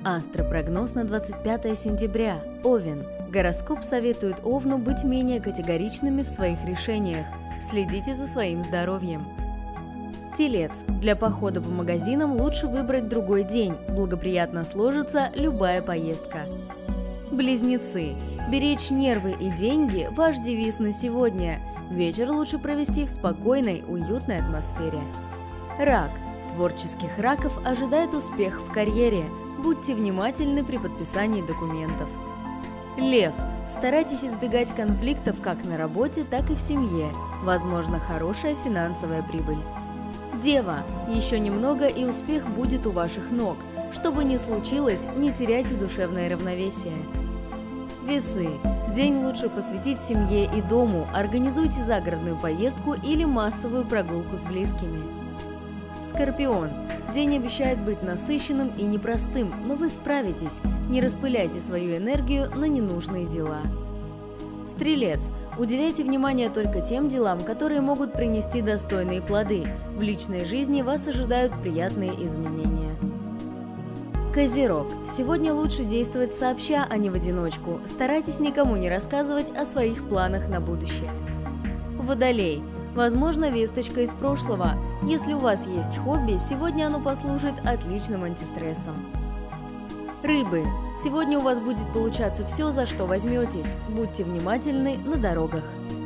Астропрогноз на 25 сентября. Овен. Гороскоп советует Овну быть менее категоричными в своих решениях. Следите за своим здоровьем. Телец. Для похода по магазинам лучше выбрать другой день. Благоприятно сложится любая поездка. Близнецы. Беречь нервы и деньги – ваш девиз на сегодня. Вечер лучше провести в спокойной, уютной атмосфере. Рак. Творческих раков ожидает успех в карьере. Будьте внимательны при подписании документов. Лев. Старайтесь избегать конфликтов как на работе, так и в семье. Возможно, хорошая финансовая прибыль. Дева. Еще немного, и успех будет у ваших ног. Что бы ни случилось, не теряйте душевное равновесие. Весы. День лучше посвятить семье и дому. Организуйте загородную поездку или массовую прогулку с близкими. Скорпион. День обещает быть насыщенным и непростым, но вы справитесь. Не распыляйте свою энергию на ненужные дела. Стрелец. Уделяйте внимание только тем делам, которые могут принести достойные плоды. В личной жизни вас ожидают приятные изменения. Козерог. Сегодня лучше действовать сообща, а не в одиночку. Старайтесь никому не рассказывать о своих планах на будущее. Водолей. Возможно, весточка из прошлого. Если у вас есть хобби, сегодня оно послужит отличным антистрессом. Рыбы. Сегодня у вас будет получаться все, за что возьметесь. Будьте внимательны на дорогах.